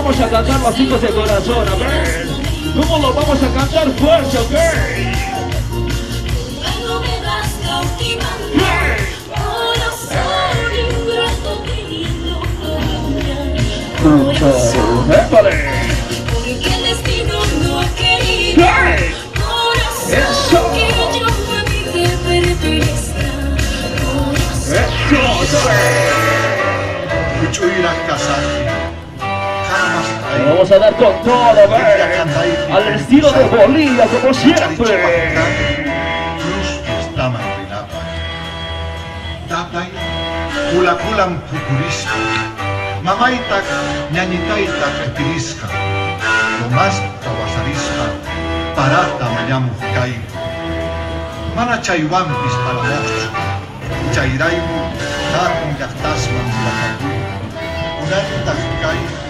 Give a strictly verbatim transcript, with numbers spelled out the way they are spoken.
vamos a cantar los hijos de corazón? A ver, ¿cómo lo vamos a cantar fuerte, ok? Luego me vas cautivando, corazón ingrato queriendo corazón, ¡Épale! porque el destino no ha querido, corazón, que yo a mí te pertenezca, corazón. Vamos a dar con todo, ¿ves? Al estilo de Bolivia, como siempre. Kula-kulang pupurisca, mamaitak ñañitaitak pirisca, lomas tawasarisca, parata mañamuj kaigu. Mana chaywampis paramoqchu, chayrayku hatun llaqtasman llaqakuy, unaytaq kay